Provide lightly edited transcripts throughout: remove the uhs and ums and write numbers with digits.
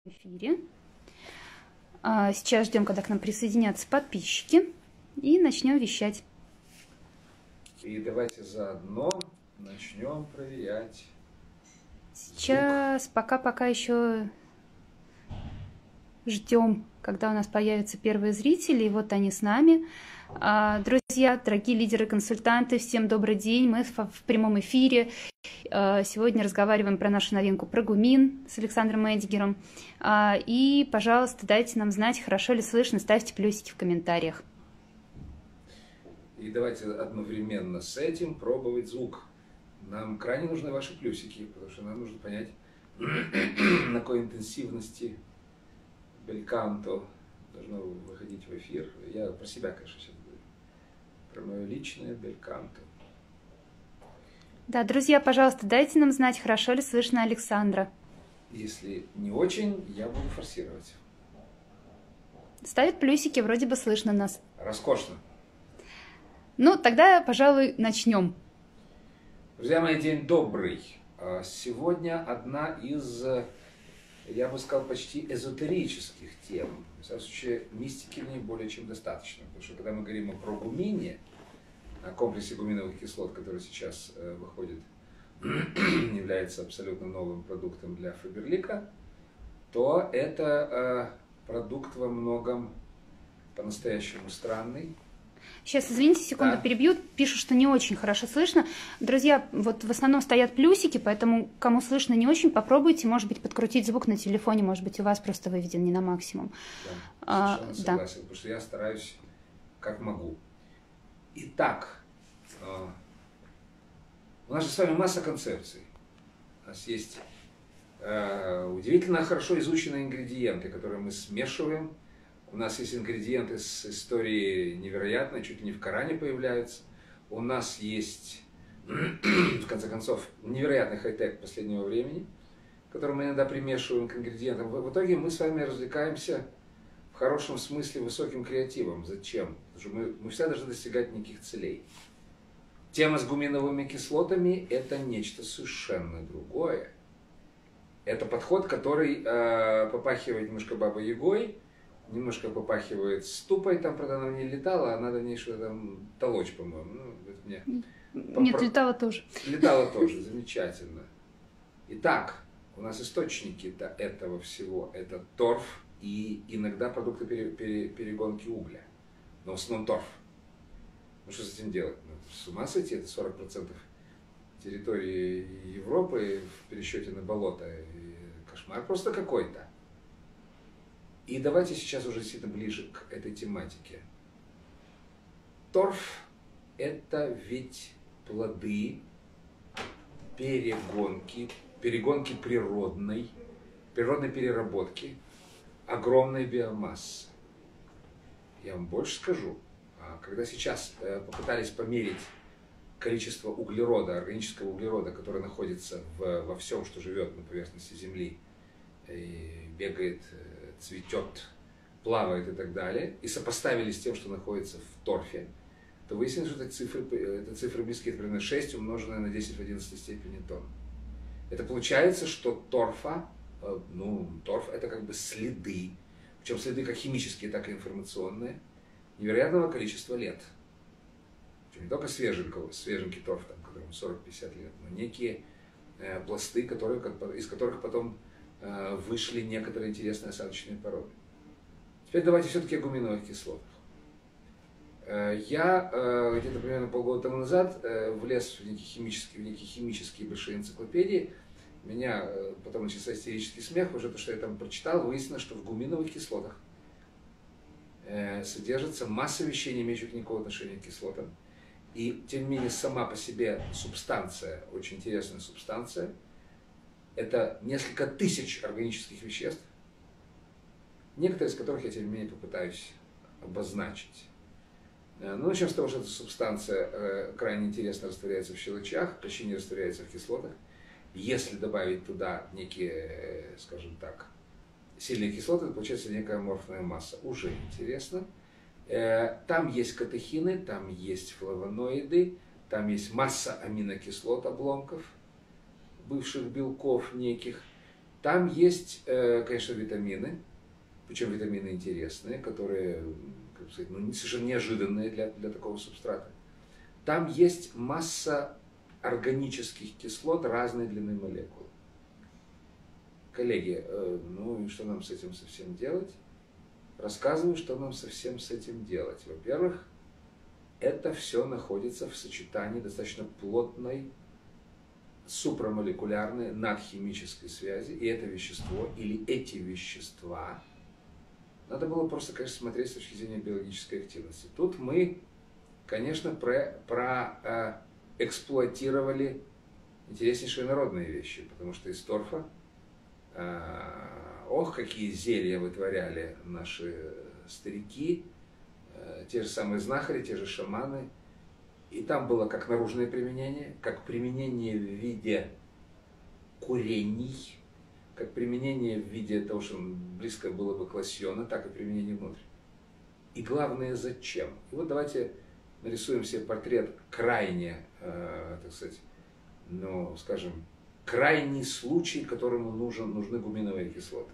Эфире. Сейчас ждем, когда к нам присоединятся подписчики, и начнем вещать. И давайте заодно начнем проверять. Сейчас пока еще ждем, когда у нас появятся первые зрители, и вот они с нами. Друзья, дорогие лидеры-консультанты, всем добрый день. Мы в прямом эфире. Сегодня разговариваем про нашу новинку, про Гумин с Александром Эдигером. И, пожалуйста, дайте нам знать, хорошо ли слышно, ставьте плюсики в комментариях. И давайте одновременно с этим пробовать звук. Нам крайне нужны ваши плюсики, потому что нам нужно понять, на какой интенсивности бельканто должно выходить в эфир. Я про себя, конечно, сейчас говорю. Про мое личное бельканто. Да, друзья, пожалуйста, дайте нам знать, хорошо ли слышно Александра. Если не очень, я буду форсировать. Ставят плюсики, вроде бы слышно нас. Роскошно. Ну, тогда, пожалуй, начнем. Друзья мои, день добрый. Сегодня одна из, я бы сказал, почти эзотерических тем. В всяком случае, мистики в ней более чем достаточно. Потому что когда мы говорим про гумине, о комплексе гуминовых кислот, который сейчас выходит, является абсолютно новым продуктом для Фаберлика, то это продукт во многом по-настоящему странный. Сейчас, извините, секунду, да. Перебью. Пишут, что не очень хорошо слышно. Друзья, вот в основном стоят плюсики, поэтому кому слышно не очень, попробуйте, может быть, подкрутить звук на телефоне, может быть, у вас просто выведен не на максимум. Да, совершенно согласен, потому что я стараюсь как могу. Итак, у нас же с вами масса концепций. У нас есть удивительно хорошо изученные ингредиенты, которые мы смешиваем. У нас есть ингредиенты с историей невероятной, чуть ли не в Коране появляются. У нас есть, в конце концов, невероятный хай-тек последнего времени, который мы иногда примешиваем к ингредиентам. В итоге мы с вами развлекаемся в хорошем смысле высоким креативом. Зачем? Потому что мы всегда должны достигать неких целей. Тема с гуминовыми кислотами – это нечто совершенно другое. Это подход, который попахивает немножко бабой-ягой, немножко попахивает ступой, там, правда, она не летала, а надо в ней что-то там толочь, по-моему. Ну, это мне... Нет, летала тоже. Летала тоже, замечательно. Итак, у нас источники этого всего – это торф и иногда продукты перегонки угля. Но в основном торф. Ну что с этим делать? Ну, с ума сойти, это 40% территории Европы в пересчете на болото. И кошмар просто какой-то. И давайте сейчас уже действительно ближе к этой тематике. Торф – это ведь плоды перегонки природной переработки огромной биомассы. Я вам больше скажу. Когда сейчас попытались померить количество углерода, органического углерода, который находится во всем, что живет на поверхности Земли, и бегает, цветет, плавает и так далее, и сопоставили с тем, что находится в торфе, то выяснилось, что это цифры близкие, это примерно 6 умноженное на 10 в 11 степени тонн. Это получается, что торф это как бы следы, причем следы как химические, так и информационные, невероятного количества лет. Причем не только свеженький торф, которому 40-50 лет, но некие пласты, из которых потом вышли некоторые интересные осадочные породы. Теперь давайте все-таки о гуминовых кислотах. Я где-то примерно полгода тому назад влез в некие химические большие энциклопедии. Меня потом начался истерический смех, уже то, что я там прочитал, выяснилось, что в гуминовых кислотах содержится масса вещей, не имеющих никакого отношения к кислотам. И, тем не менее, сама по себе субстанция, очень интересная субстанция, это несколько тысяч органических веществ, некоторые из которых я, тем не менее, попытаюсь обозначить. Ну, начнем с того, что эта субстанция крайне интересно растворяется в щелочах, почти не растворяется в кислотах. Если добавить туда некие, скажем так, сильные кислоты, то получается некая аморфная масса. Уже интересно. Там есть катехины, там есть флавоноиды, там есть масса аминокислот, обломков, бывших белков неких. Там есть, конечно, витамины, причем витамины интересные, которые, как сказать, ну, совершенно неожиданные для такого субстрата. Там есть масса органических кислот разной длины молекул. Коллеги, ну и что нам с этим совсем делать? Рассказываю, что нам совсем с этим делать. Во-первых, это все находится в сочетании достаточно плотной супрамолекулярной надхимической связи, и это вещество или эти вещества надо было просто, конечно, смотреть с точки зрения биологической активности. Тут мы, конечно, проэксплуатировали интереснейшие народные вещи, потому что из торфа, ох, какие зелья вытворяли наши старики, те же самые знахари, те же шаманы. И там было как наружное применение, как применение в виде курений, как применение в виде того, что близко было бы к лосьону, так и применение внутрь. И главное, зачем? И вот давайте нарисуем себе портрет крайне, так сказать, ну, скажем, крайний случай, которому нужны гуминовые кислоты.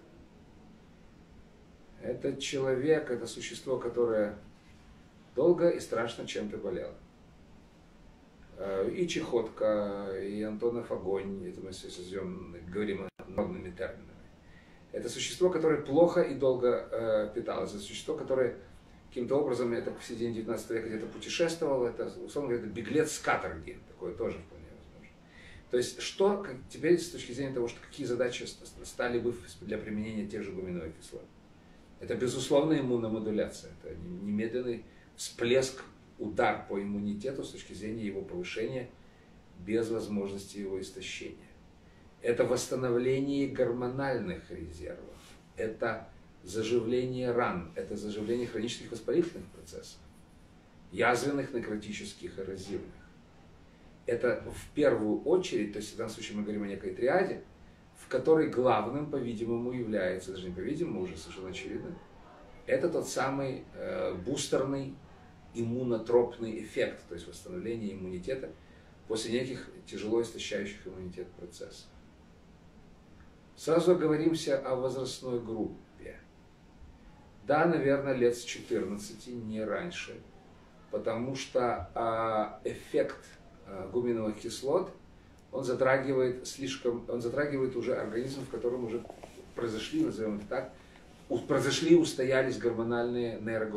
Это человек, это существо, которое долго и страшно чем-то болело. И Чехотка, и Антонов огонь, это мы говорим народными терминами. Это существо, которое плохо и долго питалось. Это существо, которое каким-то образом, это в середине 19 века где-то путешествовало, это, условно говоря, это беглец с каторги, такое тоже вполне возможно. То есть, что теперь с точки зрения того, что какие задачи стали бы для применения тех же гуминовых кислот? Это, безусловно, иммуномодуляция, это немедленный всплеск, удар по иммунитету с точки зрения его повышения без возможности его истощения. Это восстановление гормональных резервов, это заживление ран, это заживление хронических воспалительных процессов, язвенных, некротических, эрозивных. Это в первую очередь, то есть в данном случае мы говорим о некой триаде, в которой главным, по-видимому, является, даже не по-видимому, уже совершенно очевидно, это тот самый бустерный иммунотропный эффект, то есть восстановление иммунитета после неких тяжело истощающих иммунитет процессов. Сразу оговоримся о возрастной группе. Да, наверное, лет с 14, не раньше, потому что эффект гуминовых кислот, он затрагивает уже организм, в котором уже произошли, назовем это так, устоялись гормональные,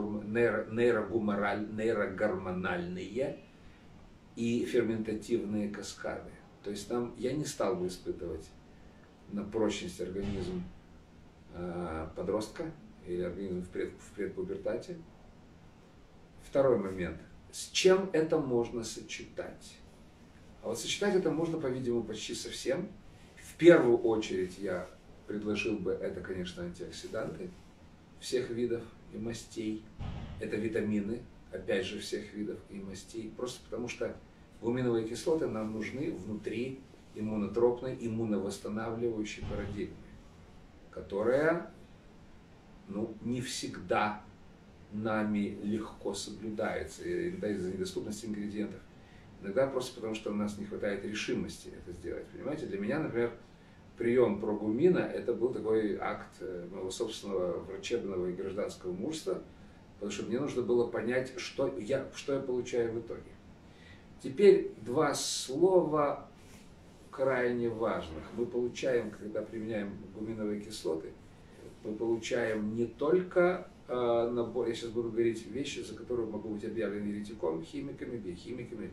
нейрогормональные и ферментативные каскады. То есть я не стал бы испытывать на прочность организм подростка или организм в предпубертате. Второй момент. С чем это можно сочетать? А вот сочетать это можно, по-видимому, почти со всем. В первую очередь я предложил бы это, конечно, антиоксиданты всех видов и мастей. Это витамины, опять же, всех видов и мастей. Просто потому что гуминовые кислоты нам нужны внутри иммунотропной, иммуновосстанавливающей парадигмы, которая, не всегда нами легко соблюдается, иногда из-за недоступности ингредиентов, иногда просто потому, что у нас не хватает решимости это сделать. Понимаете, для меня, например, прием прогумина – это был такой акт моего собственного врачебного и гражданского мужества, потому что мне нужно было понять, что я получаю в итоге. Теперь два слова крайне важных. Мы получаем, когда применяем гуминовые кислоты, мы получаем не только набор, я сейчас буду говорить вещи, за которые могу быть объявлен еретиком, химиками, биохимиками,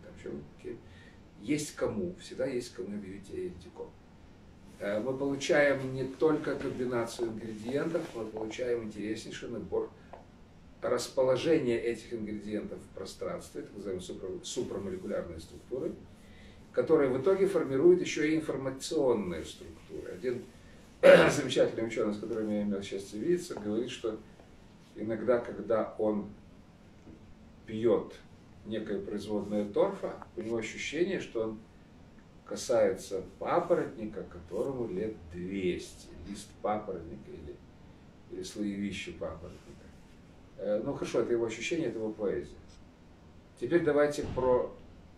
всегда есть кому объявить еретиком. Мы получаем не только комбинацию ингредиентов, мы получаем интереснейший набор расположения этих ингредиентов в пространстве, так называемые супрамолекулярные структуры, которые в итоге формируют еще и информационные структуры. Один замечательный ученый, с которым я имел счастье видеться, говорит, что иногда, когда он пьет некое производное торфа, у него ощущение, что он касается папоротника, которому лет 200, лист папоротника или слоевище папоротника. Хорошо, это его ощущение, это его поэзия. Теперь давайте про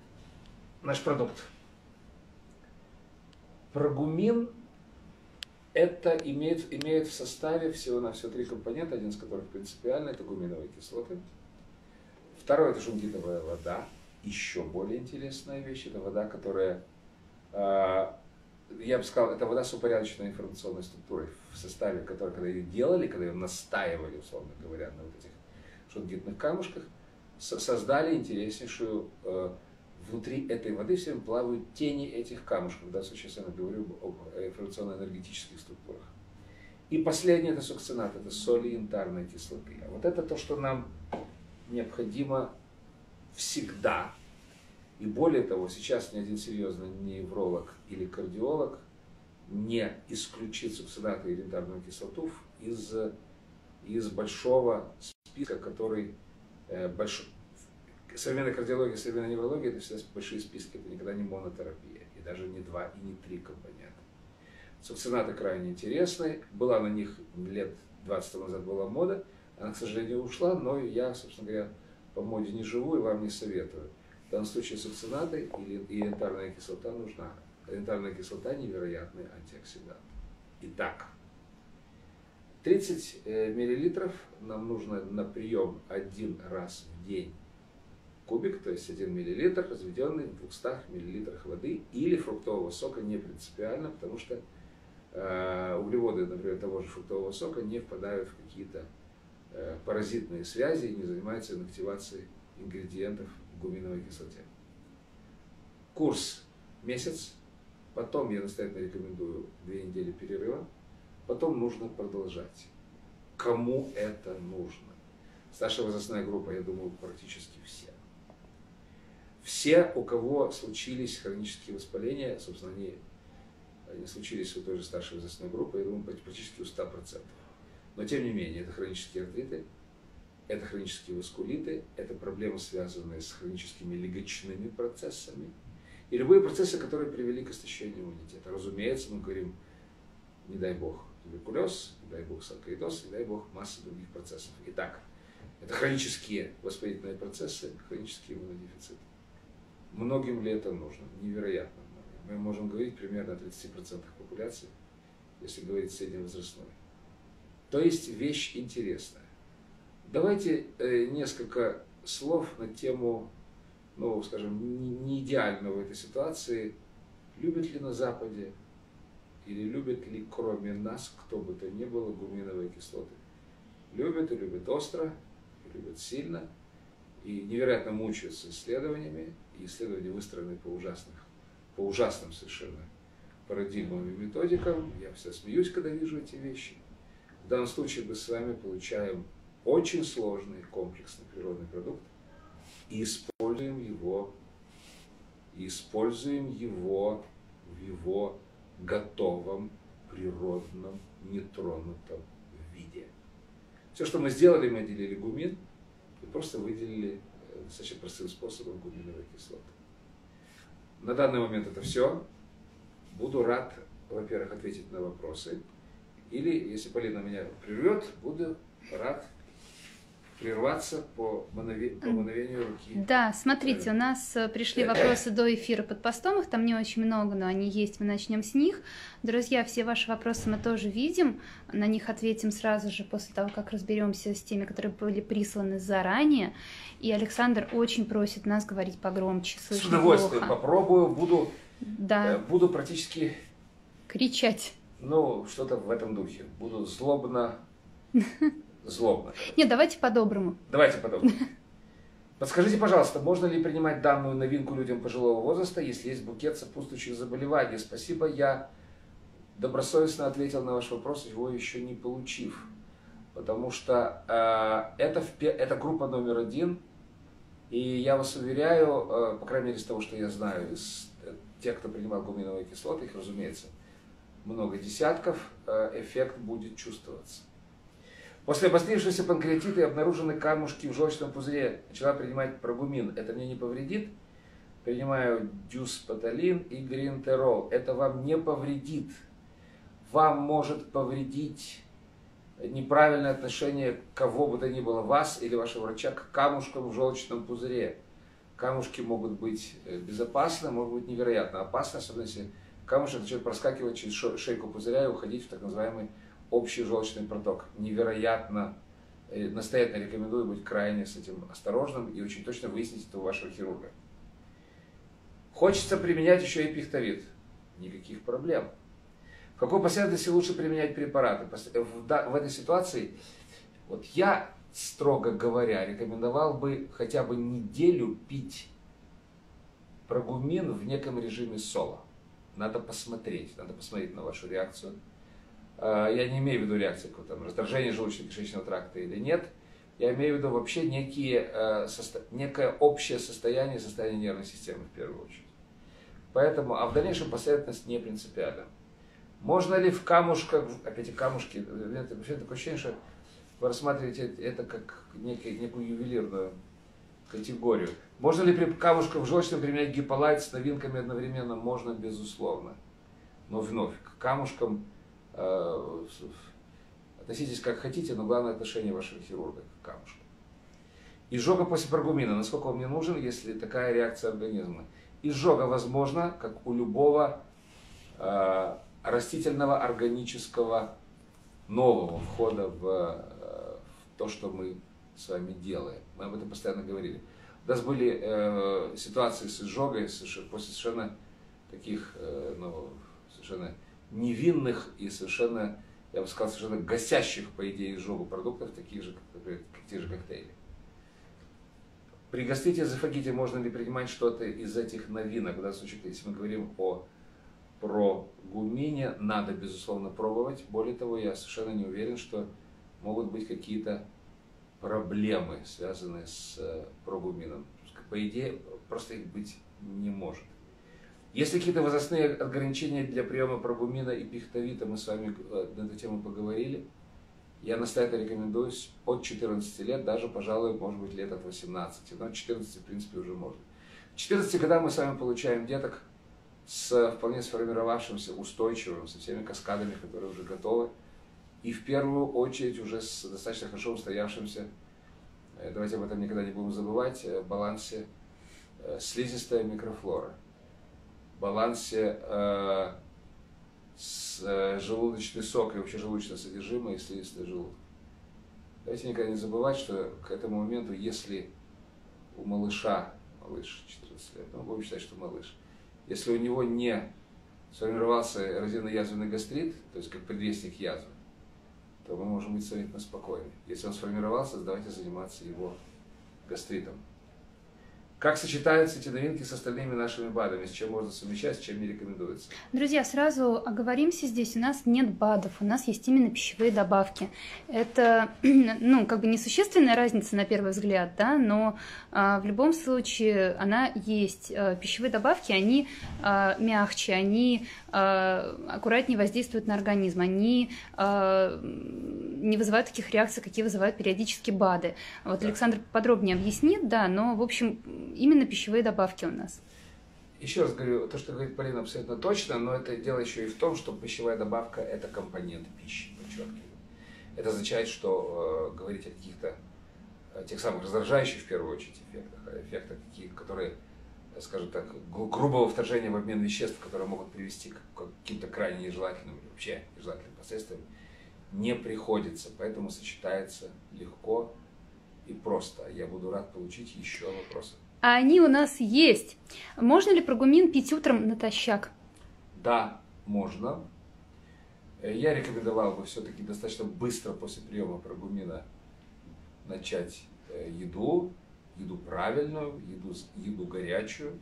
наш продукт. Прогумин Это имеет в составе всего-навсего 3 компонента, один из которых принципиальный, это гуминовые кислоты. Второе, это шунгитовая вода. Еще более интересная вещь, это вода, которая, я бы сказал, это вода с упорядоченной информационной структурой, в составе которой, когда ее делали, когда ее настаивали, условно говоря, на вот этих шунгитных камушках, создали интереснейшую, внутри этой воды все время плавают тени этих камушков. В данном случае я говорю об информационно-энергетических структурах. И последнее, это сукцинат, это соли янтарной кислоты. А вот это то, что нам необходимо всегда. И более того, сейчас ни один серьезный невролог или кардиолог не исключит сукцинаты и янтарную кислоту из большого списка, который современная кардиология, современная неврология — это всегда большие списки, это никогда не монотерапия, и даже не 2 и не 3 компонента. Сукцинаты крайне интересны, была на них лет 20 назад была мода, она, к сожалению, ушла, но я, собственно говоря, по моде не живу и вам не советую. В данном случае сукцинаты и янтарная кислота нужна. Янтарная кислота — невероятный антиоксидант. Итак, 30 мл нам нужно на прием 1 раз в день. Кубик, то есть 1 мл, разведенный в 200 мл воды или фруктового сока, не принципиально, потому что углеводы, например, того же фруктового сока не впадают в какие-то паразитные связи и не занимаются инактивацией ингредиентов в гуминовой кислоте. Курс месяц, потом я настоятельно рекомендую 2 недели перерыва, потом нужно продолжать. Кому это нужно? Старшая возрастная группа, я думаю, практически все. Все, у кого случились хронические воспаления, собственно, они случились у той же старшей возрастной группы, я думаю, практически у 100%. Но тем не менее, это хронические артриты, это хронические васкулиты, это проблемы, связанные с хроническими легочными процессами и любые процессы, которые привели к истощению иммунитета. Разумеется, мы говорим, не дай бог туберкулез, не дай бог саркоидоз, не дай бог масса других процессов. Итак, это хронические воспалительные процессы, хронический иммунодефицит. Многим ли это нужно? Невероятно много. Мы можем говорить примерно о 30% популяции, если говорить средневозрастной. То есть вещь интересная. Давайте несколько слов на тему, ну, скажем, не идеального в этой ситуации. Любят ли на Западе или любят ли кроме нас, кто бы то ни было, гуминовые кислоты? Любят и любят остро, и любят сильно, и невероятно мучаются исследованиями. И исследования выстроены по ужасным совершенно парадигмам и методикам. Я всегда смеюсь, когда вижу эти вещи. В данном случае мы с вами получаем очень сложный комплексный природный продукт и используем его в его готовом, природном, нетронутом виде. Все, что мы сделали, мы отделили гумин и просто выделили достаточно простым способом гуминовые кислоты. На данный момент это все. Буду рад, во-первых, ответить на вопросы. Или, если Полина меня прервет, буду рад прерваться по мановению руки. Да, смотрите, у нас пришли вопросы до эфира под постом, их там не очень много, но они есть, мы начнем с них. Друзья, все ваши вопросы мы тоже видим, на них ответим сразу же после того, как разберемся с теми, которые были присланы заранее. И Александр очень просит нас говорить погромче, слышно плохо. С удовольствием попробую, буду практически кричать. Ну, что-то в этом духе. Буду злобно. Нет, давайте по-доброму. Подскажите, пожалуйста, можно ли принимать данную новинку людям пожилого возраста, если есть букет сопутствующих заболеваний? Спасибо, я добросовестно ответил на ваш вопрос, его еще не получив. Потому что это группа номер 1, и я вас уверяю, по крайней мере, из того, что я знаю, из тех, кто принимал гуминовые кислоты, их, разумеется, много десятков, эффект будет чувствоваться. После обострившегося панкреатита и обнаружены камушки в желчном пузыре. Начала принимать прогумин. Это мне не повредит? Принимаю дюспаталин и гринтерол. Это вам не повредит. Вам может повредить неправильное отношение кого бы то ни было, вас или вашего врача, к камушкам в желчном пузыре. Камушки могут быть безопасны, могут быть невероятно опасны, особенно если камушек начнет проскакивать через шейку пузыря и уходить в так называемый общий желчный проток. Невероятно, настоятельно рекомендую быть крайне с этим осторожным и очень точно выяснить это у вашего хирурга. Хочется применять еще и пихтовид. Никаких проблем. В какой последовательности лучше применять препараты? В этой ситуации вот я, строго говоря, рекомендовал бы хотя бы неделю пить прогумин в неком режиме соло. Надо посмотреть на вашу реакцию. Я не имею в виду реакции какого-то раздражения желудочно-кишечного тракта или нет. Я имею в виду вообще некое общее состояние нервной системы в первую очередь. Поэтому, а в дальнейшем последовательность не принципиальна. Можно ли в камушках, опять камушки, вообще такое ощущение, что вы рассматриваете это как некую ювелирную категорию. Можно ли при камушках желчном применять гиполайт с новинками одновременно? Можно, безусловно. Но вновь, к камушкам относитесь как хотите, но главное отношение вашего хирурга к камушкам. Изжога после прогумина. Насколько он мне нужен, если такая реакция организма? Изжога возможна, как у любого растительного органического нового входа в то, что мы с вами делаем. Мы об этом постоянно говорили. У нас были ситуации с изжогой после совершенно таких совершенно невинных и совершенно, я бы сказал, совершенно гасящих, по идее, изжогу продуктов, таких же, как те же коктейли. При гастрите, эзофагите можно ли принимать что-то из этих новинок? В данном случае, если мы говорим о прогумине, надо, безусловно, пробовать. Более того, я совершенно не уверен, что могут быть какие-то проблемы, связанные с прогумином. По идее, просто их быть не может. Если какие-то возрастные ограничения для приема прогумина и пихтовита, мы с вами на эту тему поговорили. Я настоятельно рекомендую от 14 лет, даже, пожалуй, может быть, лет от 18. Но от 14, в принципе, уже можно. К 14 годам мы с вами получаем деток с вполне сформировавшимся, устойчивым, со всеми каскадами, которые уже готовы. И в первую очередь уже с достаточно хорошо устоявшимся, давайте об этом никогда не будем забывать, балансе слизистая микрофлора, балансе желудочный сок и вообще желудочное содержимое и слизистый желудок. Давайте никогда не забывать, что к этому моменту, если у малыша, малыш 14 лет, будем считать, что малыш, если у него не сформировался эрозивно-язвенный гастрит, то есть как предвестник язвы, то мы можем быть абсолютно спокойны. Если он сформировался, давайте заниматься его гастритом. Как сочетаются эти новинки с остальными нашими БАДами? С чем можно совмещать, с чем не рекомендуется? Друзья, сразу оговоримся здесь. У нас нет БАДов, у нас есть именно пищевые добавки. Это, как бы несущественная разница на первый взгляд, да, но в любом случае она есть. Пищевые добавки, они мягче, они аккуратнее воздействуют на организм, они не вызывают таких реакций, какие вызывают периодически БАДы. Вот да. Александр подробнее объяснит, да, но, в общем, именно пищевые добавки у нас. Еще раз говорю, то, что говорит Полина, абсолютно точно, но это дело еще и в том, что пищевая добавка – это компонент пищи, подчеркиваю. Это означает, что говорить о каких-то тех самых раздражающих, в первую очередь, эффектах, которые, скажем так, грубого вторжения в обмен веществ, которые могут привести к каким-то крайне нежелательным, вообще нежелательным последствиям, не приходится. Поэтому сочетается легко и просто. Я буду рад получить еще вопросы. А они у нас есть. Можно ли прогумин пить утром натощак? Да, можно. Я рекомендовал бы все-таки достаточно быстро после приема прогумина начать еду правильную, еду горячую.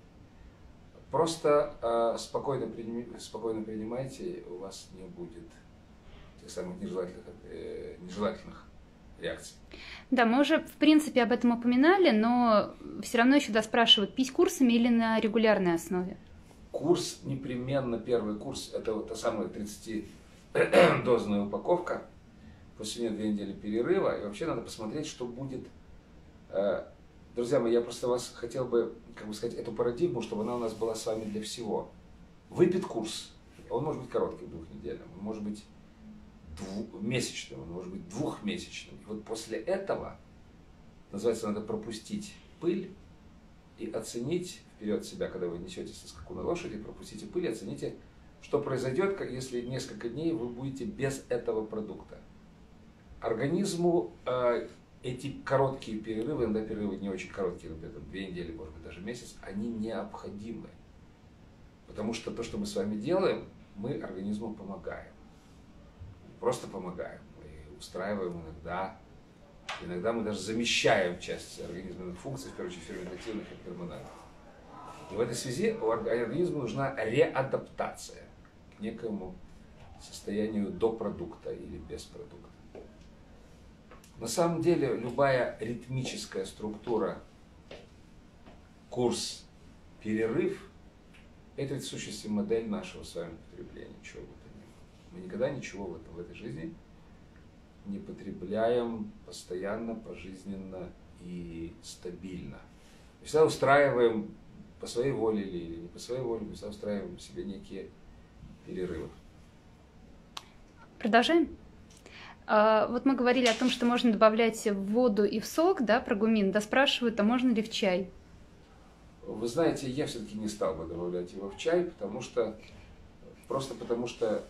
Просто спокойно принимайте, у вас не будет тех самых нежелательных реакций. Да, мы уже, в принципе, об этом упоминали, но все равно еще спрашивают, пить курсами или на регулярной основе? Курс непременно, первый курс, это вот та самая 30-дозная упаковка, после нее 2 недели перерыва, и вообще надо посмотреть, что будет. Друзья мои, я просто вас хотел бы, сказать, эту парадигму, чтобы она у нас была с вами для всего. Выпит курс, он может быть коротким, 2-недельным, он может быть месячным, он может быть 2-месячным. И вот после этого, называется, надо пропустить пыль и оценить вперед себя, когда вы несетесь на скаку на лошади, пропустите пыль и оцените что произойдет, если несколько дней вы будете без этого продукта. Организму эти короткие перерывы, иногда перерывы не очень короткие, например, 2 недели, может быть, даже месяц, они необходимы. Потому что то, что мы с вами делаем, мы организму помогаем. Просто помогаем. Мы устраиваем иногда мы даже замещаем часть организменных функций, в первую очередь ферментативных и гормональных. И в этой связи организму нужна реадаптация к некому состоянию до продукта или без продукта. На самом деле любая ритмическая структура, курс, перерыв, это ведь в сущности модель нашего с вами потребления, чего бы то ни было. Мы никогда ничего в этой жизни не потребляем постоянно, пожизненно и стабильно. Мы всегда устраиваем по своей воле или не по своей воле, мы всегда устраиваем себе некие перерывы. Продолжаем. Вот мы говорили о том, что можно добавлять в воду и в сок, да, прогумин. Да, спрашивают, а можно ли в чай? Вы знаете, я все-таки не стал бы добавлять его в чай, просто потому что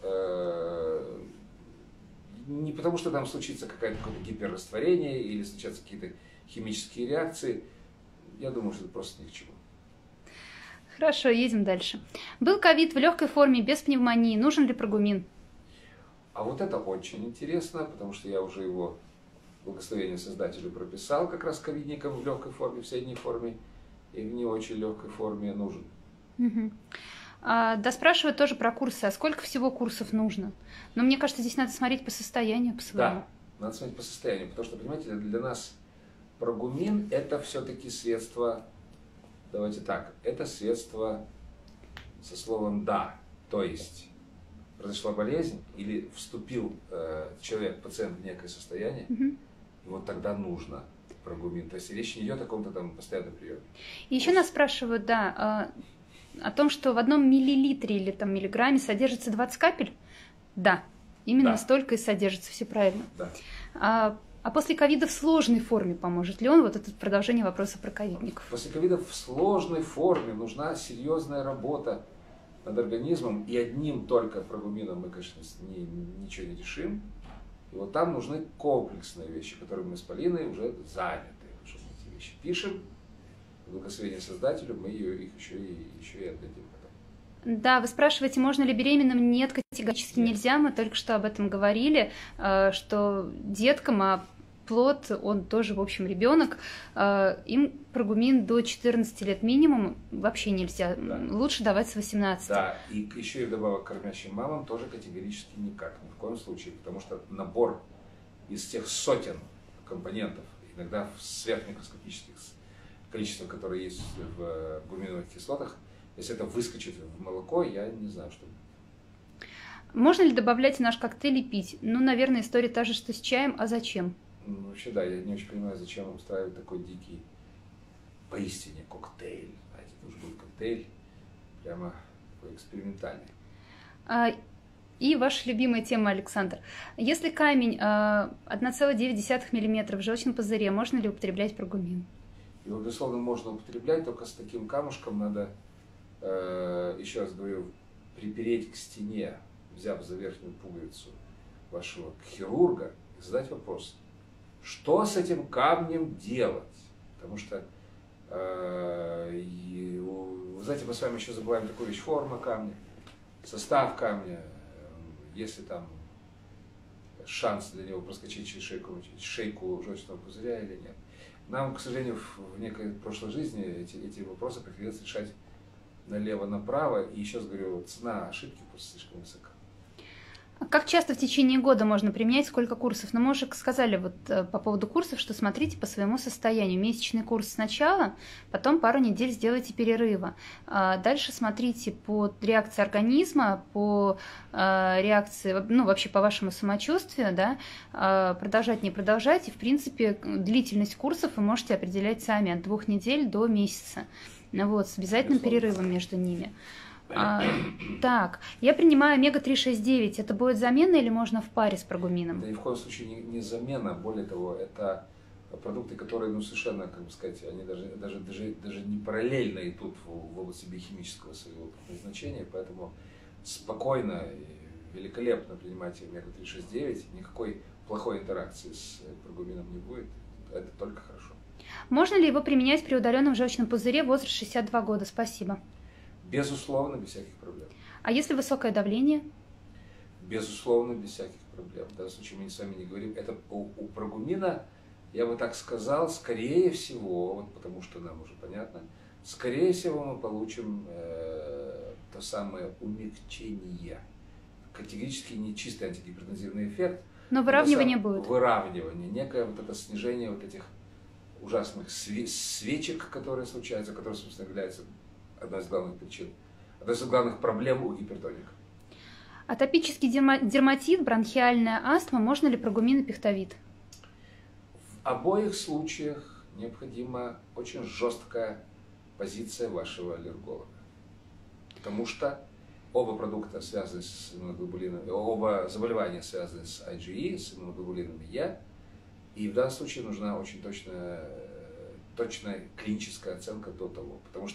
не потому что там случится какое-то гиперрастворение или случатся какие-то химические реакции. Я думаю, что это просто ни к чему. Хорошо, едем дальше. Был ковид в легкой форме, без пневмонии. Нужен ли прогумин? А вот это очень интересно, потому что я уже его благословение создателю прописал, как раз ковидникам в легкой форме, в средней форме и в не очень легкой форме нужен. Угу. Да, спрашивают тоже про курсы. А сколько всего курсов нужно? Но мне кажется, здесь надо смотреть по состоянию, по своему. Да, надо смотреть по состоянию, потому что, понимаете, для нас прогумин это все-таки средство, давайте так, это средство со словом «да», то есть произошла болезнь или вступил человек, пациент в некое состояние, и вот тогда нужно прогумин. То есть речь не идет о каком-то там постоянном приеме. И еще нас спрашивают, да, о том, что в 1 миллилитре или там миллиграмме содержится 20 капель. Да, именно столько и содержится, все правильно. Да. А после ковида в сложной форме поможет ли он? Вот это продолжение вопроса про ковидников. После ковида в сложной форме нужна серьезная работа над организмом, и одним только прогумином мы, конечно, ничего не решим. И вот там нужны комплексные вещи, которыми мы с Полиной уже заняты. Потому что мы эти вещи пишем, благословение создателю, мы их еще и отдадим потом. Да, вы спрашиваете, можно ли беременным? Нет, категорически нельзя. Мы только что об этом говорили, что деткам, а плод, он тоже, в общем, ребенок, им прогумин до 14 лет минимум вообще нельзя. Да. Лучше давать с 18. Да, и еще и вдобавок кормящим мамам тоже категорически никак, ни в коем случае, потому что набор из тех сотен компонентов, иногда в сверхмикроскопических количествах, которые есть в гуминовых кислотах, если это выскочит в молоко, я не знаю, что. Можно ли добавлять в наш коктейль и пить? Ну, наверное, история та же, что с чаем, а зачем? Ну, вообще, да, я не очень понимаю, зачем устраивать такой дикий, поистине, коктейль. Знаете, это уже будет коктейль прямо такой экспериментальный. И ваша любимая тема, Александр. Если камень 1,9 мм в желчном пузыре, можно ли употреблять прогумин? Его, безусловно, можно употреблять, только с таким камушком надо, еще раз говорю, припереть к стене, взяв за верхнюю пуговицу вашего хирурга, и задать вопрос, что с этим камнем делать? Потому что, вы знаете, мы с вами еще забываем такую вещь: форма камня, состав камня, если там шанс для него проскочить через шейку желчного пузыря или нет. Нам, к сожалению, в некой прошлой жизни эти вопросы приходилось решать налево-направо, и еще раз говорю, цена ошибки просто слишком высока. Как часто в течение года можно применять, сколько курсов? Но мы уже сказали вот по поводу курсов, что смотрите по своему состоянию. Месячный курс сначала, потом пару недель сделайте перерыва. Дальше смотрите по реакции организма, по реакции, ну вообще по вашему самочувствию, да, продолжать, не продолжать. И в принципе длительность курсов вы можете определять сами от 2 недель до месяца. Вот, с обязательным перерывом между ними. Так, я принимаю омега-3,6,9. Это будет замена или можно в паре с прогумином? Это ни в коем случае не замена. Более того, это продукты, которые, ну, совершенно, как бы сказать, они даже не параллельно идут в области биохимического своего предназначения. Поэтому спокойно и великолепно принимаете омегу-3,6,9, никакой плохой интеракции с прогумином не будет, это только хорошо. Можно ли его применять при удаленном желчном пузыре в возрасте 62 года? Спасибо. Безусловно, без всяких проблем. А если высокое давление? Безусловно, без всяких проблем. В данном случае мы с вами не говорим. Это у прогумина, я бы так сказал, скорее всего, вот потому что нам уже понятно, скорее всего мы получим то самое умягчение. Категорически не чистый антигипертензивный эффект. Но выравнивание будет. Выравнивание, некое вот это снижение вот этих ужасных свечек, которые случаются, которые, собственно, являются одной из главных причин, одной из главных проблем у гипертоника. Атопический дерматит, бронхиальная астма, можно ли прогумин и пихтовид? В обоих случаях необходима очень жесткая позиция вашего аллерголога. Потому что оба продукта связаны с иммуноглобулинами, оба заболевания связаны с IgE, с иммуноглобулинами Е, и в данном случае нужна очень точная клиническая оценка до того. Потому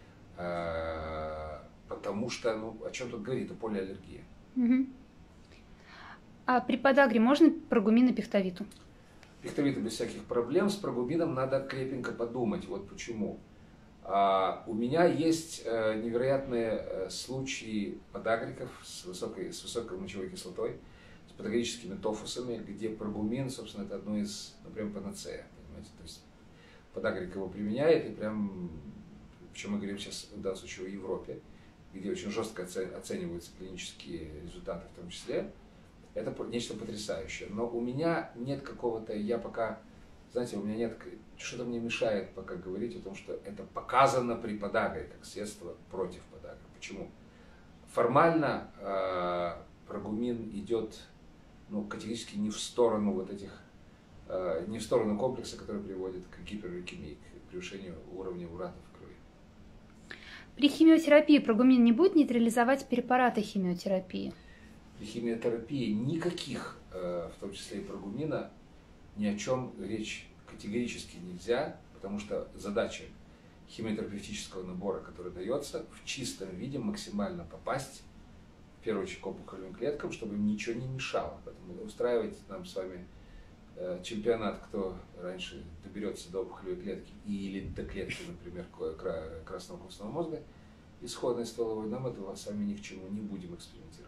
что ну, о чем тут говорит, о полиаллергии. Угу. А при подагре можно прогумин и пихтовиту? Пихтовиту без всяких проблем, с прогумином надо крепенько подумать, вот почему. У меня есть невероятные случаи подагриков с высокой мочевой кислотой, с патологическими тофусами, где прогумин, собственно, это одно из, например, панацея, понимаете, то есть подагрик его применяет, и прям, причем мы говорим сейчас в данном случае о Европе, где очень жестко оцениваются клинические результаты в том числе, это нечто потрясающее. Но у меня нет какого-то, я пока, знаете, у меня нет, что-то мне мешает пока говорить о том, что это показано при подагре, как средство против подагры. Почему? Формально прогумин идет, ну, категорически не в сторону вот этих, не в сторону комплекса, который приводит к гипергликемии, к превышению уровня урата в крови. При химиотерапии прогумин не будет нейтрализовать препараты химиотерапии? При химиотерапии никаких, в том числе и прогумина, ни о чем речь категорически нельзя, потому что задача химиотерапевтического набора, который дается, в чистом виде максимально попасть, в первую очередь, к опухолевым клеткам, чтобы им ничего не мешало. Поэтому устраивать нам с вами чемпионат, кто раньше доберется до опухолевой клетки или до клетки, например, красного костного мозга, исходной стволовой, нам этого с вами ни к чему не будем экспериментировать.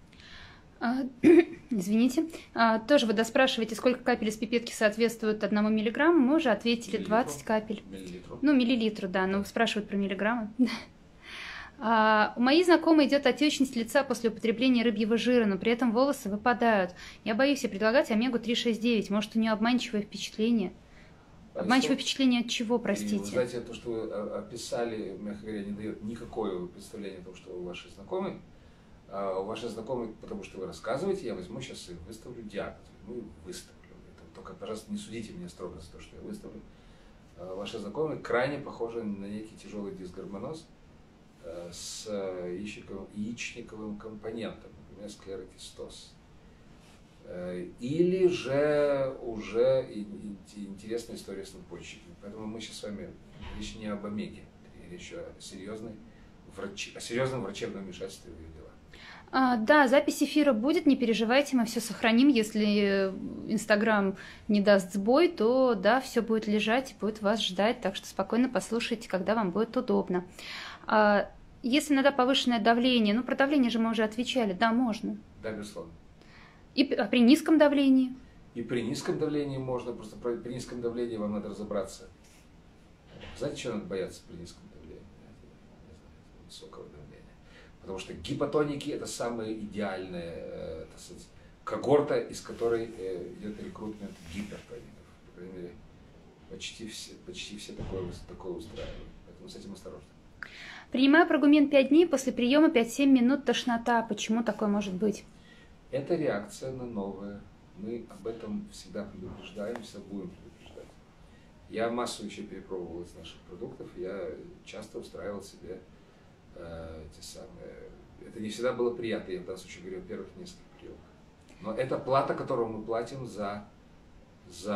Извините. Тоже вы доспрашиваете, сколько капель из пипетки соответствует 1 миллиграмму. Мы уже ответили 20 капель. Миллилитру. Ну, миллилитру, да, но спрашивают про миллиграммы. У моей знакомой идет отечность лица после употребления рыбьего жира, но при этом волосы выпадают. Я боюсь ей предлагать омегу-3,6,9. Может, у нее обманчивое впечатление? Обманчивое впечатление от чего, простите? Вы знаете, то, что вы описали, мягко говоря, не дает никакое представление о том, что у вашей знакомой. У вашей знакомой, потому что вы рассказываете, я возьму сейчас и выставлю диагноз. Ну и выставлю. Только, пожалуйста, не судите меня строго за то, что я выставлю. Ваша знакомая крайне похожа на некий тяжелый дисгормоноз с яичниковым компонентом, например, склерокистоз. Или же уже интересная история с надпочечниками. Поэтому мы сейчас с вами, речь не об омеге, речь о серьезном врачебном вмешательстве в ее дела. Да, запись эфира будет, не переживайте, мы все сохраним. Если Инстаграм не даст сбой, то да, все будет лежать и будет вас ждать, так что спокойно послушайте, когда вам будет удобно. Если иногда повышенное давление, ну про давление же мы уже отвечали, да, можно. Да, безусловно. И при низком давлении? И при низком давлении можно, просто при низком давлении вам надо разобраться. Знаете, чего надо бояться при низком давлении? Высокого давления. Потому что гипотоники – это самая идеальная, так сказать, когорта, из которой идет рекрутмент гипертоников. По крайней мере, почти все такое устраивают. Поэтому с этим осторожно. Принимаю прогумин 5 дней, после приема 5-7 минут тошнота. Почему такое может быть? Это реакция на новое. Мы об этом всегда предупреждаем, всегда будем предупреждать. Я массу вещей перепробовал из наших продуктов, я часто устраивал себе те самые... Это не всегда было приятно, я в данном случае говорю о первых нескольких приемах. Но это плата, которую мы платим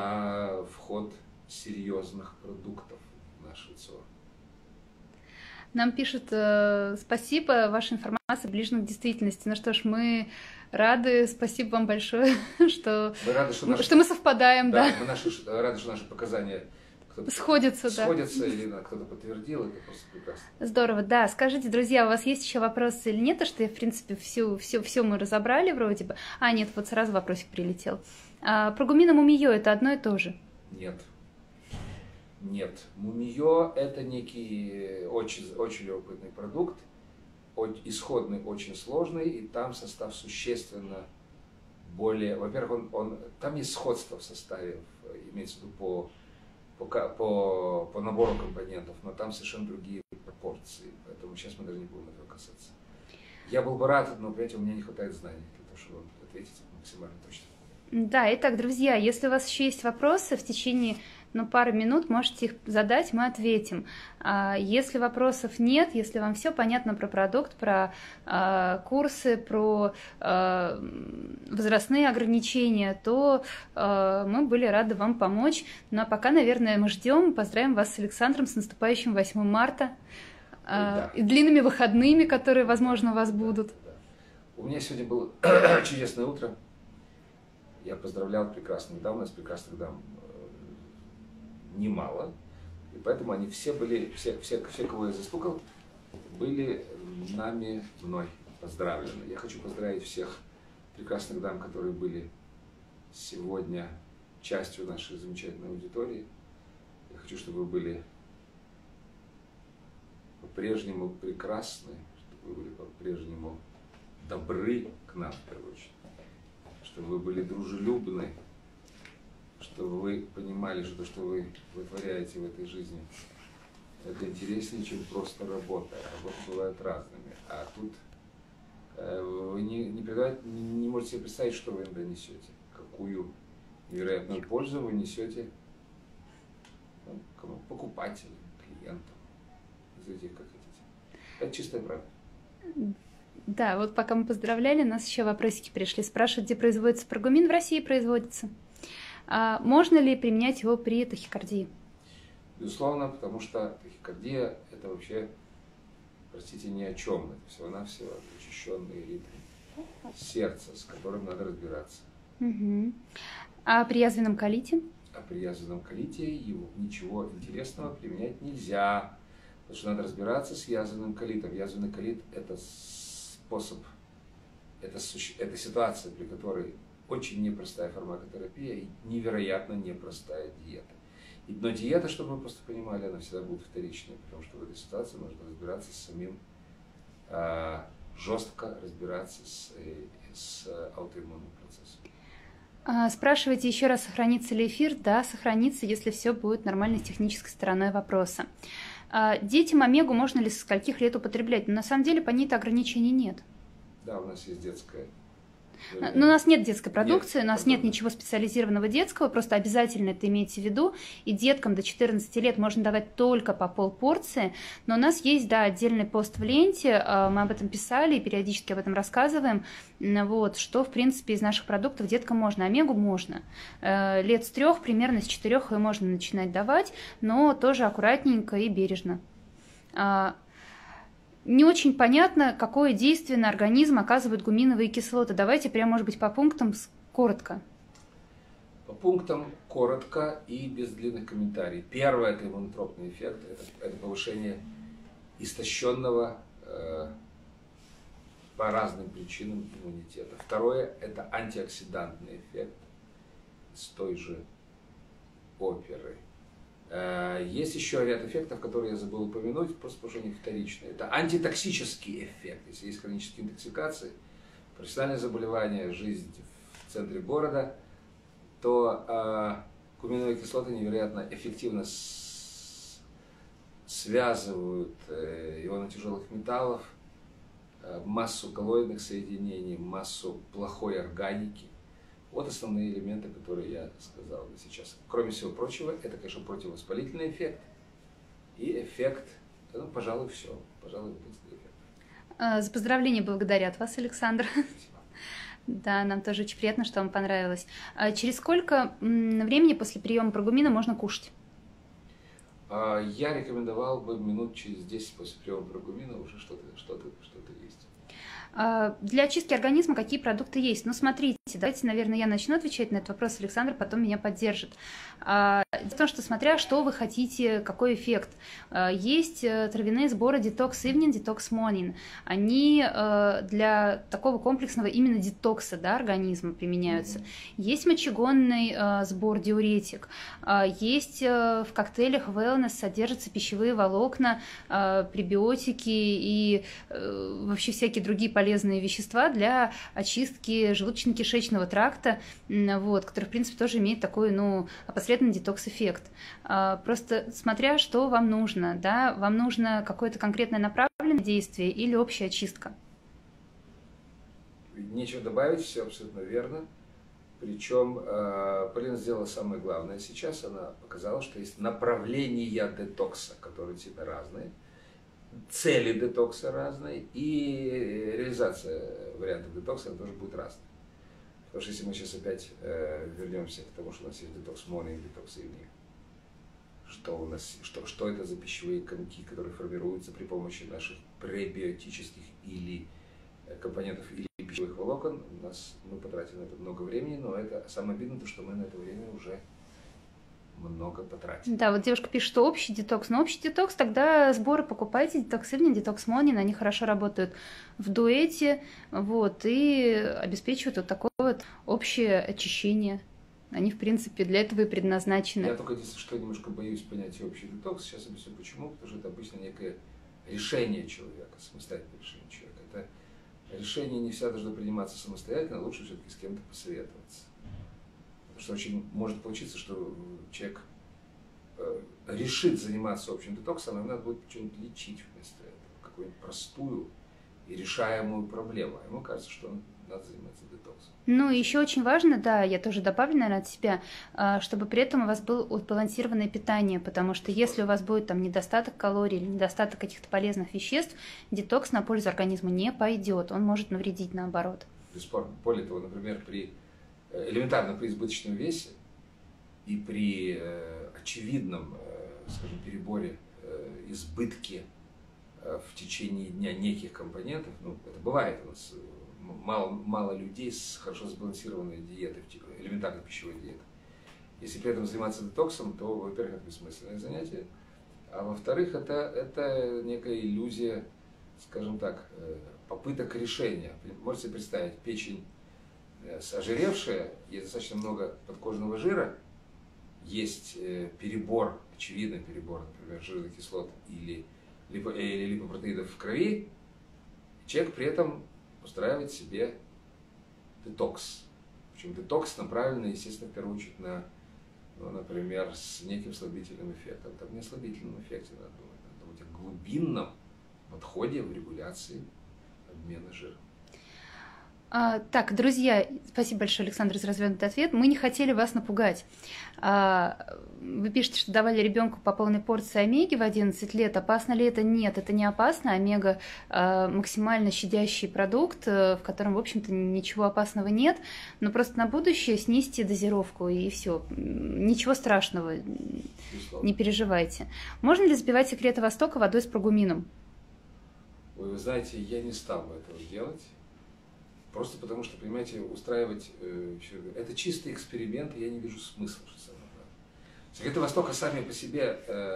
за вход серьезных продуктов в наш рацион. Нам пишут, спасибо, ваша информация ближе к действительности. Ну что ж, мы рады, спасибо вам большое, что мы совпадаем. Да, мы рады, что наши показания сходятся, или кто-то подтвердил, это просто прекрасно. Здорово, да. Скажите, друзья, у вас есть еще вопросы или нет? Что, в принципе, все мы разобрали вроде бы. Нет, вот сразу вопросик прилетел. Прогумина Мумиё – это одно и то же? Нет. Мумиё – это некий очень любопытный продукт, исходный очень сложный, и там состав существенно более… Во-первых, там есть сходство в составе, имеется в виду по набору компонентов, но там совершенно другие пропорции, поэтому сейчас мы даже не будем этого касаться. Я был бы рад, но, понимаете, у меня не хватает знаний для того, чтобы ответить максимально точно. Да, итак, друзья, если у вас еще есть вопросы, в течение пары минут можете их задать, мы ответим. Если вопросов нет, если вам все понятно про продукт, про курсы, про возрастные ограничения, то мы были рады вам помочь. Ну а пока, наверное, мы ждем, поздравим вас с Александром, с наступающим 8 марта и длинными выходными, которые, возможно, у вас будут. У меня сегодня было чудесное утро. Я поздравлял прекрасных дам, у нас прекрасных дам немало, и поэтому они все были, все, кого я застукал, были мной поздравлены. Я хочу поздравить всех прекрасных дам, которые были сегодня частью нашей замечательной аудитории. Я хочу, чтобы вы были по-прежнему прекрасны, чтобы вы были по-прежнему добры к нам, в первую очередь, чтобы вы были дружелюбны, чтобы вы понимали, что то, что вы вытворяете в этой жизни, это интереснее, чем просто работа. Работы бывают разными. А тут вы не можете себе представить, что вы иногда несете, какую невероятную пользу вы несете покупателям, клиентам, назовите их как хотите. Это чистая правда. Да, вот пока мы поздравляли, у нас еще вопросики пришли. Спрашивают, где производится прогумин. В России производится. Можно ли применять его при тахикардии? Безусловно, потому что тахикардия – это вообще, простите, ни о чем. Это всего-навсего учащенный ритм сердца, с которым надо разбираться. Угу. А при язвенном колите? А при язвенном колите ничего интересного применять нельзя. Потому что надо разбираться с язвенным колитом. Язвенный колит – это способ, это ситуация, при которой очень непростая фармакотерапия и невероятно непростая диета. Но диета, чтобы вы просто понимали, она всегда будет вторичной, потому что в этой ситуации нужно разбираться с самим, жестко разбираться с аутоиммунным процессом. Спрашиваете еще раз, сохранится ли эфир? Да, сохранится, если все будет нормально с технической стороной вопроса. Детям омегу можно ли со скольких лет употреблять? Но на самом деле по ней-то ограничений нет. Да, у нас есть детская. Но у нас нет детской продукции, у нас нет ничего специализированного детского, просто обязательно это имейте в виду. И деткам до 14 лет можно давать только по полпорции, но у нас есть, да, отдельный пост в ленте, мы об этом писали и периодически об этом рассказываем, вот, что, в принципе, из наших продуктов деткам можно. Омегу можно. Лет с 3, примерно с 4 ее можно начинать давать, но тоже аккуратненько и бережно. Не очень понятно, какое действие на организм оказывают гуминовые кислоты. Давайте прямо, может быть, по пунктам коротко. По пунктам коротко и без длинных комментариев. Первое – это иммунотропный эффект, это повышение истощенного по разным причинам иммунитета. Второе – это антиоксидантный эффект с той же оперы. Есть еще ряд эффектов, которые я забыл упомянуть, просто потому что они вторичные. Это антитоксический эффект. Если есть хронические интоксикации, профессиональное заболевание, жизнь в центре города, то куминовые кислоты невероятно эффективно связывают ионы тяжелых металлов, массу коллоидных соединений, массу плохой органики. Вот основные элементы, которые я сказал сейчас. Кроме всего прочего, это, конечно, противовоспалительный эффект и эффект, пожалуй, все. Пожалуй, вот эти эффекты. За поздравления благодарят вас, Александр. Спасибо. Да, нам тоже очень приятно, что вам понравилось. Через сколько времени после приема прогумина можно кушать? Я рекомендовал бы минут через 10 после приема прогумина уже что-то есть. Для очистки организма какие продукты есть? Ну, смотрите, давайте, наверное, я начну отвечать на этот вопрос, Александр потом меня поддержит. Дело в том, что смотря что вы хотите, какой эффект. Есть травяные сборы Detox Evening, Detox Morning. Они для такого комплексного именно детокса, да, организма применяются. Есть мочегонный сбор диуретик. Есть в коктейлях Wellness содержатся пищевые волокна, пребиотики и вообще всякие другие полезные вещества для очистки желудочно-кишечного тракта, вот, который, в принципе, тоже имеет такой, опосредованный детокс-эффект. Просто смотря, что вам нужно, да, вам нужно какое-то конкретное направленное действие или общая очистка? Нечего добавить, все абсолютно верно. Причем Полина сделала самое главное сейчас, она показала, что есть направления детокса, которые действительно разные. Цели детокса разные, и реализация вариантов детокса тоже будет разной. Потому что если мы сейчас опять вернемся к тому, что у нас есть детокс morning, детокс evening, что это за пищевые комки, которые формируются при помощи наших пребиотических или компонентов или пищевых волокон, мы потратили на это много времени, но это самое обидное, то, что мы на это время уже много потратить. Да, вот девушка пишет, что общий детокс. Но общий детокс, тогда сборы покупайте, детокс Evening, детокс Morning, они хорошо работают в дуэте, вот, и обеспечивают вот такое вот общее очищение. Они, в принципе, для этого и предназначены. Я только единственное, что немножко боюсь понятия общий детокс. Сейчас объясню почему. Потому что это обычно некое решение человека, самостоятельное решение человека. Это решение не всегда должно приниматься самостоятельно, лучше все-таки с кем-то посоветоваться. Потому что очень может получиться, что человек решит заниматься общим детоксом, а ему надо будет что-нибудь лечить вместо этого, какую-нибудь простую и решаемую проблему. А ему кажется, что надо заниматься детоксом. Ну, еще очень важно, да, я тоже добавлю, наверное, от себя, чтобы при этом у вас было сбалансированное питание, потому что если у вас будет там недостаток калорий или недостаток каких-то полезных веществ, детокс на пользу организму не пойдет, он может навредить наоборот. Бесспорно. Более того, например, элементарно при избыточном весе и при очевидном, скажем, переборе избытки в течение дня неких компонентов, это бывает у нас, мало людей с хорошо сбалансированной диетой, элементарной пищевой диетой. Если при этом заниматься детоксом, то, во-первых, это бессмысленное занятие, а во-вторых, это некая иллюзия, скажем так, попыток решения. Можете себе представить, печень ожиревшая, есть достаточно много подкожного жира, есть перебор, очевидный перебор, например, жирных кислот или липопротеидов в крови, человек при этом устраивает себе детокс. Причем детокс направлен, естественно, в первую очередь например, с неким слабительным эффектом. Там не о слабительном эффекте надо думать о глубинном подходе в регуляции обмена жира. Так, друзья, спасибо большое, Александр, за развернутый ответ. Мы не хотели вас напугать. Вы пишете, что давали ребенку по полной порции омеги в 11 лет. Опасно ли это? Нет, это не опасно. Омега максимально щадящий продукт, в котором, в общем-то, ничего опасного нет. Но просто на будущее снизьте дозировку, и все. Ничего страшного, не переживайте. Можно ли запивать секреты Востока водой с прогумином? Вы знаете, я не стал бы этого делать. Просто потому что, понимаете, устраивать это чистый эксперимент, и я не вижу смысла, что самое главное. Секреты Востока сами по себе,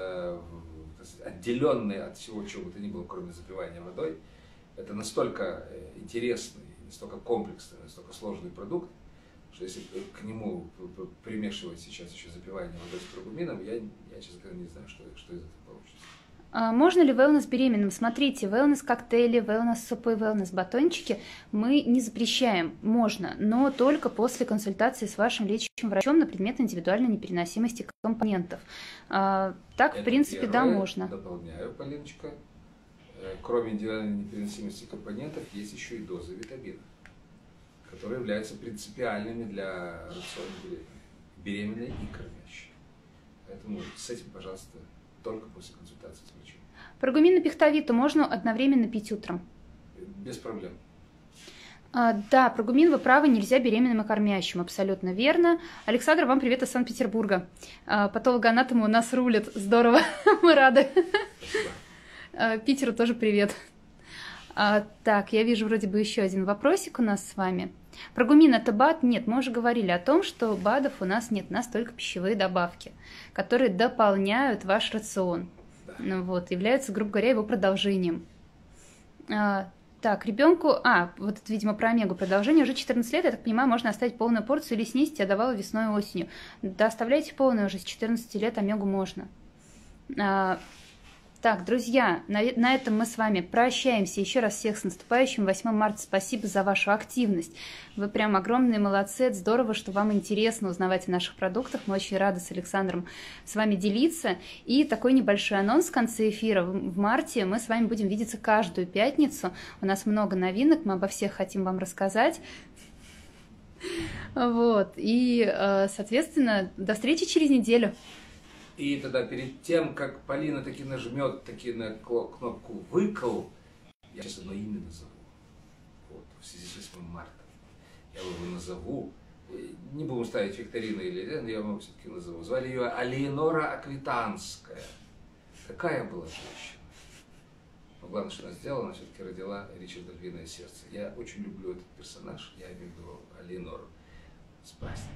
отделенные от всего, чего бы то ни было, кроме запивания водой, это настолько интересный, настолько комплексный, настолько сложный продукт, что если к нему примешивать сейчас еще запивание водой с прогумином, я честно говоря, не знаю, что из этого получится. Можно ли wellness беременным? Смотрите, wellness-коктейли, wellness-супы, wellness-батончики мы не запрещаем. Можно, но только после консультации с вашим лечащим врачом на предмет индивидуальной непереносимости компонентов. Так, в принципе, да, можно. Дополняю, Полиночка. Кроме индивидуальной непереносимости компонентов, есть еще и дозы витаминов, которые являются принципиальными для рациона беременной и кормящей. Поэтому с этим, пожалуйста, только после консультации с врачом. Прогумин и пихтовиту можно одновременно пить утром? Без проблем. Да, про гумин вы правы, нельзя беременным и кормящим, абсолютно верно. Александр, вам привет из Санкт-Петербурга. Патологоанатомы у нас рулят, здорово, мы рады. Питеру тоже привет. Так, я вижу вроде бы еще один вопросик у нас с вами. Про гумин это БАД? Нет, мы уже говорили о том, что БАДов у нас нет, у нас только пищевые добавки, которые дополняют ваш рацион, вот, являются, грубо говоря, его продолжением. Так, ребенку, вот это, видимо, про омегу продолжение, уже 14 лет, я так понимаю, можно оставить полную порцию или снизить, я давала весной и осенью. Да, оставляйте полную уже, с 14 лет омегу можно. Так, друзья, на этом мы с вами прощаемся. Еще раз всех с наступающим 8 марта. Спасибо за вашу активность. Вы прям огромные молодцы. Это здорово, что вам интересно узнавать о наших продуктах. Мы очень рады с Александром с вами делиться. И такой небольшой анонс в конце эфира. В марте мы с вами будем видеться каждую пятницу. У нас много новинок, мы обо всех хотим вам рассказать. Вот. И, соответственно, до встречи через неделю. И тогда перед тем, как Полина таки нажмет таки на кнопку «Выкл», я сейчас одно имя назову. Вот, в связи с 8 марта. Я его назову. Не будем ставить викторину или но я вам все-таки назову. Звали ее Алеонора Аквитанская. Какая была женщина. Но главное, что она сделала, она все-таки родила Ричарда Львиное сердце. Я очень люблю этот персонаж. Я имею в виду Алеонору. С праздником.